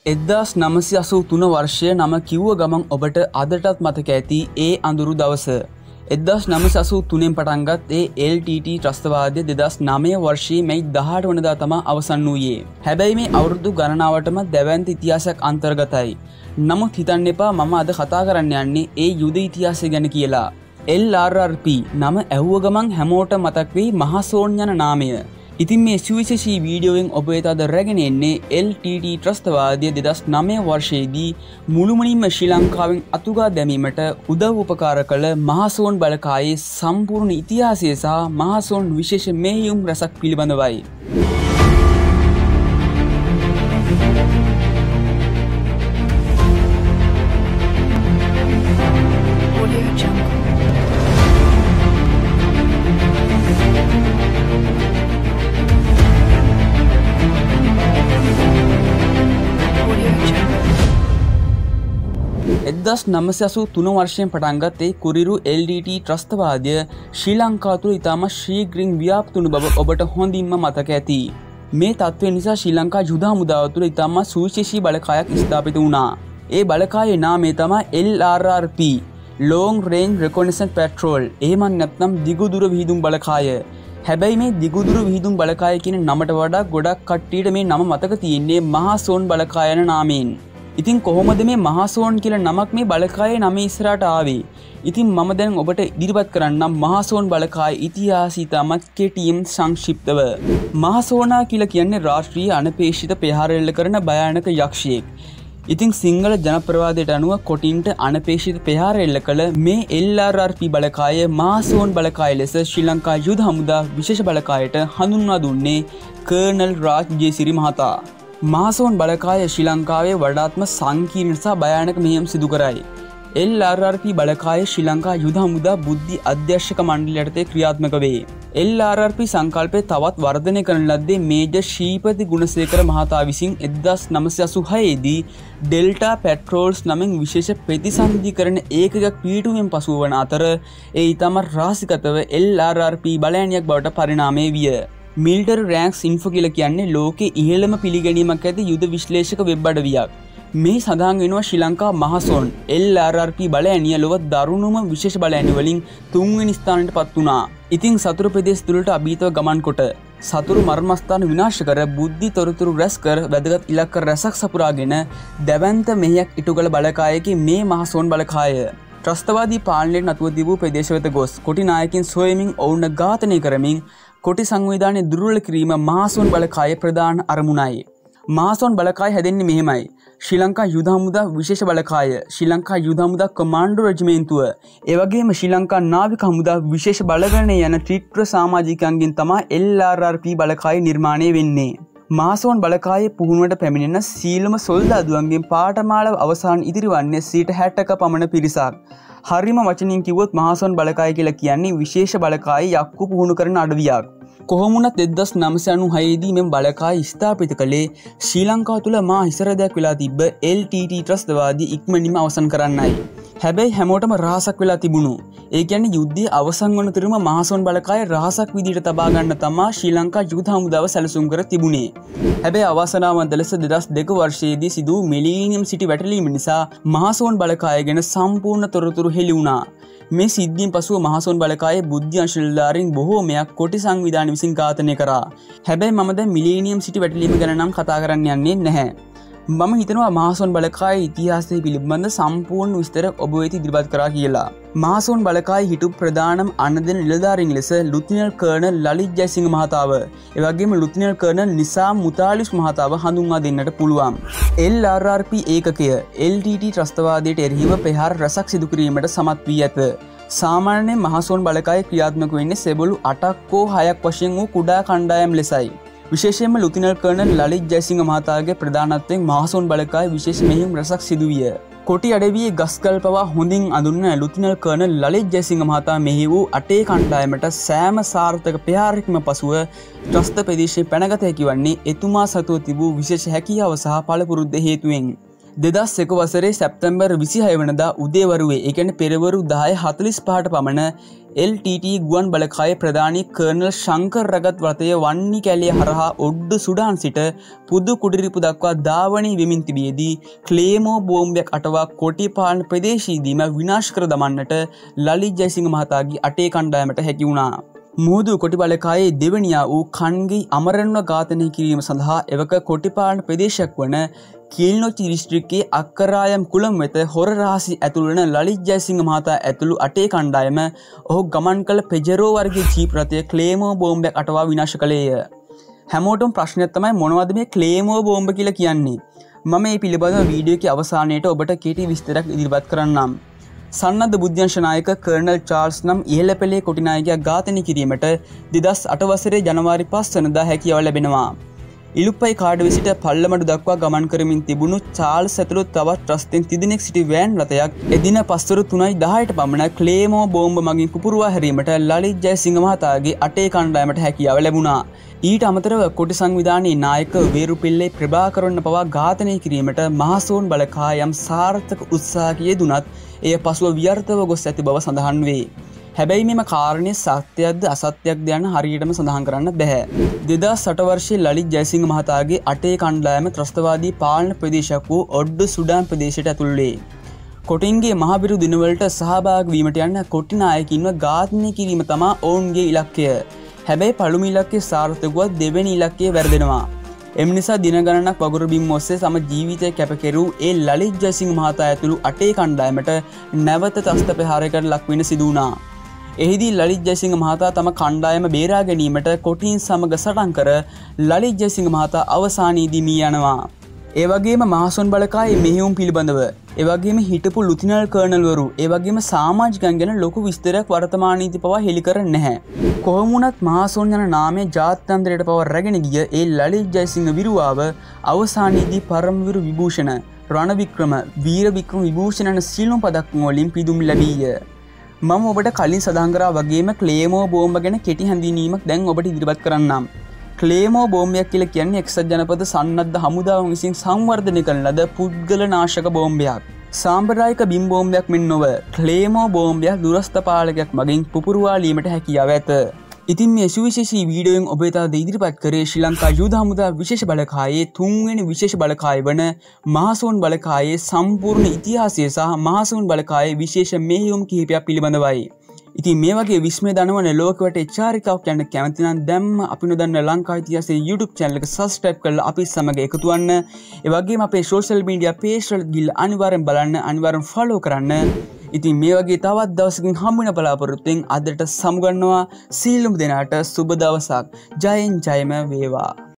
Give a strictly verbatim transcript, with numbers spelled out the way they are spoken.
එක්දාස් නවසිය අසූ තුන වර්ෂය නම කිව්ව ගමන් ඔබට අදටත් මතක ඇති ඒ අඳුරු දවස. එක්දාස් නවසිය අසූ තුනෙන් පටන්ගත් ඒ එල් ටී ටී ත්‍රස්තවාදය දෙදහස් නවය වර්ෂයේ මැයි දහඅට වනදා තමා අවසන් වූයේ. හැබැයි මේ අවුරුදු ගණනාවටම දැවැන්ත ඉතිහාසයක් අන්තර්ගතයි. නමුත් හිතන්න එපා මම අද කතා කරන්න යන්නේ ඒ යුද ඉතිහාසය ගැන කියලා. එල් ආර් ආර් පී නම ඇහුව ගමන් හැමෝට මතක් වෙයි මහසෝන් යන නාමය. ඉතින් මේ සුවිශේෂී වීඩියෝවෙන් ඔබ වෙත අද රැගෙන එන්නේ එල් ටී ටී ත්‍රස්තවාදය දෙදහස් නවය වර්ෂයේදී මුළුමනින්ම ශ්‍රී ලංකාවෙන් අතුගා දැමීමට උදව් උපකාර කළ මහසෝන් බලකායේ සම්පූර්ණ ඉතිහාසය සහ මහසෝන් විශේෂ මෙහෙයුම් රැසක් පිළිබඳවයි. එක්දාස් නවසිය අසූ තුන වර්ෂයෙන් පටන්ගත් ඒ කුරිරු එල් ටී ටී ත්‍රස්තවාදය ශ්‍රී ලංකාව තුළ ඉතාම ශීඝ්‍රයෙන් ව්‍යාප්ත වුණු බව ඔබට හොඳින්ම මතක ඇති. මේ තත්ත්වය නිසා ශ්‍රී ලංකා යුද හමුදාව තුළ ඉතාම සුවිශේෂී බලකායක් ස්ථාපිත වුණා. ඒ බලකායේ නාමය තමයි L R R P Long Range Reconnaissance Patrol. එහෙම නැත්නම් දිගුදුර විහිදුම් බලකාය. හැබැයි මේ දිගුදුර විහිදුම් බලකාය කියන නමට වඩා ගොඩක් කට්ටියට මේ නම මතක තියෙන්නේ මහසෝන් බලකාය යන නාමයෙන්. ඉතින් කොහොමද මේ මහසෝන් කියලා නමක් මේ බලකායේ නම ඉස්සරහට ආවේ? ඉතින් මම දැන් ඔබට ඉදිරිපත් කරන්නම් මහසෝන් බලකායේ ඉතිහාසය ඉතාමත් කෙටියෙන් සංක්ෂිප්තව. මහසෝනා කියලා කියන්නේ රාෂ්ට්‍රීය අනපේක්ෂිත ප්‍රහාර එල්ල කරන භයානක යක්ෂයෙක්. ඉතින් සිංහල ජනප්‍රවාදයට අනුව කොටින්ට අනපේක්ෂිත ප්‍රහාර එල්ල කළ මේ එල් ආර් ආර් පී බලකාය මහසෝන් බලකාය ලෙස ශ්‍රී ලංකා යුද හමුදා විශේෂ බලකායට හඳුන්වා දුන්නේ කර්නල් රාජ් ජයසිරි මහතා. මහසෝන් බලකාය ශ්‍රී ලංකාවේ වඩාත්ම සංකීර්ණ සහ භයානක මෙහෙයුම් සිදු කරයි. එල් ආර් ආර් පී බලකාය ශ්‍රී ලංකා යුද හමුදා බුද්ධි අධ්‍යක්ෂක මණ්ඩලය යටතේ ක්‍රියාත්මක වේ. එල් ආර් ආර් පී සංකල්පය තවත් වර්ධනය කරන ලද්දේ මේජර් ශ්‍රීපති ගුණසේකර මහතා විසින් එක්දාස් නවසිය අසූ හයේදී ඩෙල්ටා පැට්‍රෝල්ස් නමින් විශේෂ ප්‍රතිසන්ධීකරණ ඒකකයක් පිහිටුවීමෙන් පසු වන අතර ඒ ඉතාම රහසිගතව එල් ආර් ආර් පී බලයනියක් බවට පරිණාමය විය. මිලිටරි රෑන්ක්ස් ඉන්ෆෝ කියලා කියන්නේ ලෝකේ ඉහළම පිළිගැනීමක් ඇති යුද විශ්ලේෂක වෙබ් අඩවියක්. මේ සඳහන් වෙනවා Sri Lanka Mahason L R R P බලයනිය ලොව දරුණුම විශේෂ බලයනි වලින් තුන්වෙනි ස්ථානයට පත් වුණා. ඉතින් සතුරු ප්‍රදේශ තුළට අභීතව ගමන් කොට සතුරු මර්මස්ථාන විනාශ කර බුද්ධි තොරතුරු රැස් කර වැදගත් ඉලක්ක රැසක් සපුරාගෙන දැවැන්ත මෙහෙයක් ඉටු කළ බලකායකි මේ මහසෝන් බලකාය. ත්‍රස්තවාදී පාලනයට නතුව තිබූ ප්‍රදේශ වෙත ගොස් කොටි නායකින් සොයමින් ඔවුන්ව ඝාතනය කරමින් කොටි සංවිධානය දුර්වල කිරීම මහසෝන් බලකායේ ප්‍රධාන අරමුණයි. මහසෝන් බලකාය හැදෙන්නේ මෙහෙමයි. ශ්‍රී ලංකා යුද හමුදා විශේෂ බලකාය, ශ්‍රී ලංකා යුද හමුදා කමාන්ඩෝ රෙජිමේන්තුව, ඒ වගේම ශ්‍රී ලංකා නාවික හමුදා විශේෂ බලගණනය යන ත්‍රිත්ව සමාජිකයන්ගෙන් තමයි එල් ආර් ආර් පී බලකාය නිර්මාණය වෙන්නේ. මහසෝන් බලකායේ පුහුණුවට පැමිණෙන සීලම සොල්දාදුවන්ගෙන් පාඨමාලාව අවසාන ඉදිරිවන්නේ සියයට හැත්තක පමණ පිරිසක්. හරිම වචනින් කිව්වොත් මහසෝන් බලකාය කියලා කියන්නේ විශේෂ බලකායේ යක්කු පුහුණු කරන අඩවියක්. කොහොමුණත් එක්දාස් නවසිය අනූහයේදී මෙම බලකාය ස්ථාපිත කළේ ශ්‍රී ලංකාව තුළ මා හිසරදයක් වෙලා තිබ්බ එල් ටී ටී ත්‍රස්තවාදී ඉක්මනින්ම අවසන් කරන්නයි. හැබැයි හැමෝටම රහසක් වෙලා තිබුණු. ඒ කියන්නේ යුද්ධය අවසන් වන තුරුම මහසෝන් බලකාය රහසක් විදිහට තබා ගන්න තමා ශ්‍රී ලංකා යුද හමුදාව සැලසුම් කර තිබුණේ. හැබැයි අවාසනාවන්ත ලෙස දෙදහස් දෙක වර්ෂයේදී සිදු වූ මිලීනියම් සිටි වැටලීම නිසා මහසෝන් බලකාය ගැන සම්පූර්ණ තොරතුරු හෙළි වුණා. මේ සිද්ධියෙන් පසුව මහසෝන් බලකායේ බුද්ධි අංශ නිලධාරීන් බොහෝමයක් කොටි සංවිධාන විසින් ඝාතනය කරා. හැබැයි මම දැන් මිලීනියම් සිටි වැටලීම ගැන නම් කතා කරන්න යන්නේ නැහැ. මම හිතනවා මහසෝන් බලකායේ ඉතිහාසය පිළිබඳ සම්පූර්ණ විස්තර ඔබ වෙත ඉදිරිපත් කරා කියලා. මහසෝන් බලකායේ හිටපු ප්‍රධානම අනදෙන නිලධාරීන් ලෙස ලුතිනල් කර්නල් ලලිත් ජයසිංහ මහතාව, ඒ වගේම ලුතිනල් කර්නල් නිසාම් මුතාලිස් මහතාව හඳුන්වා දෙන්නට පුළුවන්. එල් ආර් ආර් පී ඒකකය එල් ටී ටී ත්‍රස්තවාදයට එරෙහිව ප්‍රහාර රැසක් සිදු කිරීමට සමත් වී ඇත. සාමාන්‍යයෙන් මහසෝන් බලකාය ක්‍රියාත්මක වෙන්නේ සෙබළු අටක් හෝ හයක් වශයෙන් වූ කුඩා කණ්ඩායම් ලෙසයි. විශේෂයෙන්ම ලුතිනල් කර්නල් ලලිත් ජයසිංහ මහතාගේ ප්‍රධානත්වයෙන් මහසෝන් බලකාය විශේෂ මෙහෙයුම් රැසක් සිදු විය. කොටි අඩවියේ ගස්කල් පවා හොඳින් අඳුන්න ලුතිනල් කර්නල් ලලිත් ජයසිංහ මහතා මෙහි වූ අටේ කණ්ඩායමට සෑම සාර්ථක ප්‍රහාරයක්ම පසුව ත්‍රස්ත ප්‍රදේශයේ පැනගත හැකි වන්නේ එතුමා සතුව තිබූ විශේෂ හැකියාව සහ පළපුරුද්ද හේතුවෙන්. දෙදස් එක වසරේ සැප්තැම්බර් විසිහය වනදා උදේවරුවේ ඒ කියන්නේ පෙරවරු දහය හතළිස් පහට පමණ එල් ටී ටී ගුවන් බලකාය ප්‍රධානී කර්නල් ශංකර් රගත් වතය වන්නි කැලේ හරහා ඔඩ්ඩු සුඩාන් සිට පුදු කුඩිරිපු දක්වා ධාවනය වෙමින් තිබියදී ක්ලේමෝ බෝම්බයක් අටවා කොටිපාලන ප්‍රදේශයේදීම විනාශ කර දමන්නට ලලිත් ජයසිංහ මහතාගේ අටේ කණ්ඩායමට හැකි වුණා. මුහුදු කොටිබලකායේ දෙවනියා වූ කන්ගී අමරණව ඝාතනය කිරීම සඳහා එවක කොටිපාලන ප්‍රදේශයක් වන කිල්නොච්චි දිස්ත්‍රික්කයේ අක්කරායම් කුළම් වෙත හොර රහසි ඇතුළු වන ලලිත් ජයසිංහ මහතා ඇතුළු අටේ කණ්ඩායම ඔහු ගමන් කළ පෙජරෝ වර්ගයේ ජීප් රථය ක්ලේමෝ බෝම්බයක් අටවා විනාශ කළේය. හැමෝටම ප්‍රශ්නයක් තමයි මොනවද මේ ක්ලේමෝ බෝම්බ කියලා කියන්නේ? මම මේ පිළිබඳව වීඩියෝ එකේ අවසානයේට ඔබට කෙටි විස්තරයක් ඉදිරිපත් කරන්නම්. සන්නද්ධ බුද්ධ්‍යංශ නායක කර්නල් චාල්ස් නම් ඉහළ පෙළේ කොටි නායකයා ඝාතනය කිරීමට දෙදස් අට වසරේ ජනවාරි පහ වෙනිදා හැකියාව ලැබෙනවා. ඉලුප්පයි කාඩුවේ සිට පල්ලමඩු දක්වා ගමන් කරමින් තිබුණු චාල්ස් ඇතුළු තවත් ත්‍රස්තෙන් තිදෙනෙක් සිටි වෑන් රථයක් එදින පස්වරු තුනයි දහයට පමණ ක්ලේමෝ බෝම්බ මගින් පුපුරවා හැරීමට ලලිත් ජයසිංහ මහතාගේ අටේ කණ්ඩායමට හැකියාව ලැබුණා. ඊට අමතරව කොටි සංවිධානයේ නායක වේරුපිල්ලේ ප්‍රභාකරන් පවා ඝාතනය කිරීමට මහසෝන් බලකායම් සාර්ථක උත්සාහයක් යෙදුනත් එය පසුව ව්‍යර්ථව ගොස් ඇති බව සඳහන් වේ. හැබැයි මෙම කාරණය සත්‍යයක්ද අසත්‍යයක්ද යන හරියටම සඳහන් කරන්න බැහැ. දෙදස් අට වර්ෂයේ ලලිත් ජයසිංහ මහතාගේ අටේ කණ්ඩායම ත්‍රස්තවාදී පාලන ප්‍රදේශයක් වූ ඔඩ්ඩු සුඩාන් ප්‍රදේශයට ඇතුල් වේ. කොටින්ගේ මහබිරු දිනවලට සහභාගී වීමට යන කොටි නායකින්ව ඝාතනය කිරීම තමා ඔවුන්ගේ ඉලක්කය. හැබැයි පළමු ඉලක්කය සාර්ථක වුවත් දෙවෙනි ඉලක්කය වැරදෙනවා. එම නිසා දින ගණනක් වගුරු බිම් ඔස්සේ තම ජීවිතය කැප කෙරූ ඒ ලලිත් ජයසිංහ මහතා ඇතුළු අටේ කණ්ඩායමට නැවත ත්‍රස්ත ප්‍රහාරයකට ලක් වෙන්න සිදු වුණා. එහිදී ලලිත් ජයසිංහ මහතා තම කණ්ඩායම බේරා ගැනීමට කොටින් සමග සටන් කර ලලිත් ජයසිංහ මහතා අවසානයේදී මිය යනවා. ඒ වගේම මහසොන් බලකායේ මෙහෙයුම් පිළිබඳව, ඒ වගේම හිටපු ලුතිනල් කර්නල්වරු, ඒ වගේම සමාජිකයන් ගැන ලොකු විස්තරයක් වර්තමානයේදී පවා හෙළි කර නැහැ. කොහොම වුණත් මහසොන් යන නාමය ජාත්‍යන්තරයට පවා රැගෙන ගිය ඒ ලලිත් ජයසිංහ විරුවාව අවසානයේදී පරමවිරු විභූෂණ, රණ වික්‍රම, වීර වික්‍රම විභූෂණ යන සියලුම පදක්ම වලින් පිදුම් ලැබීය. මම ඔබට කලින් සඳහන් කරා වගේම ක්ලේමෝ බෝම්බ ගැන කෙටි හැඳින්වීමක් දැන් ඔබට ඉදිරිපත් කරන්නම්. ක්ලේමෝ බෝම්බයක් කියලා කියන්නේ එක්සත් ජනපද සන්නද්ධ හමුදාව විසින් සංවර්ධනය කරන ලද පුද්ගල නාශක බෝම්බයක්. සාම්ප්‍රදායික බිම් බෝම්බයක් මෙන් නොව ක්ලේමෝ බෝම්බයක් දුරස්ථ පාලකයක් මගින් පුපුරවාලීමට හැකියාව ඇත. ඉතින් මේ සුවිශේෂී වීඩියෝෙන් ඔබ වෙත ඉදිරිපත් කරේ ශ්‍රී ලංකා යුද හමුදා විශේෂ බලකායේ තුන්වෙනි විශේෂ බලකාය වන මහසොන් බලකායේ සම්පූර්ණ ඉතිහාසය සහ මහසොන් බලකායේ විශේෂ මෙහෙයුම් කිහිපයක් පිළිබඳවයි. ඉතින් මේ වගේ විස්මය දනවන ලෝක වටේ චාරිකාවක් යන්න කැමති නම් දැම්ම අපි නොදන්න ලංකා ඉතිහාසයේ YouTube channel එක subscribe කරලා අපි සමග එකතු වෙන්න. ඒ වගේම අපේ social media page වල ගිහිල්ලා අනිවාර්යෙන් බලන්න, අනිවාර්යෙන් follow කරන්න. ඉතින් මේ වගේ තවත් දවසකින් හම්බ වෙන බලාපොරොත්තුෙන් අදට සමුගන්නවා. සීලුම දෙනාට සුබ දවසක්. ජයෙන් ජයම වේවා.